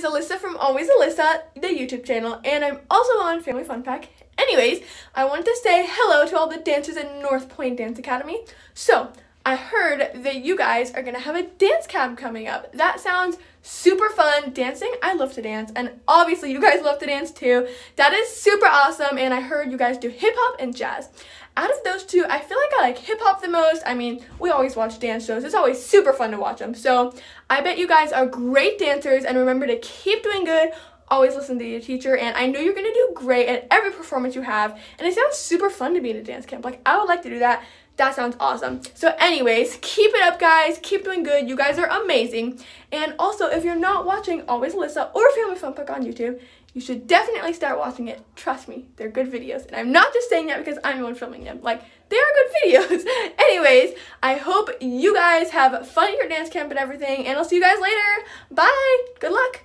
Alyssa from Always Alyssa, the YouTube channel, and I'm also on Family Fun Pack. Anyways, I wanted to say hello to all the dancers in North Point Dance Academy. So, I heard that you guys are going to have a dance camp coming up. That sounds super fun. Dancing, I love to dance, and obviously you guys love to dance too. That is super awesome, and I heard you guys do hip-hop and jazz. Out of those two, I feel like I like hip-hop the most. I mean, we always watch dance shows. It's always super fun to watch them. So, I bet you guys are great dancers, and remember to keep doing good. Always listen to your teacher, and I know you're going to do great at every performance you have, and it sounds super fun to be in a dance camp. Like, I would like to do that. That sounds awesome. So anyways, keep it up, guys. Keep doing good. You guys are amazing. And also, if you're not watching Always Alyssa or Family Fun Pack on YouTube, you should definitely start watching it. Trust me, they're good videos. And I'm not just saying that because I'm the one filming them. Like, they are good videos. Anyways, I hope you guys have fun at your dance camp and everything, and I'll see you guys later. Bye. Good luck.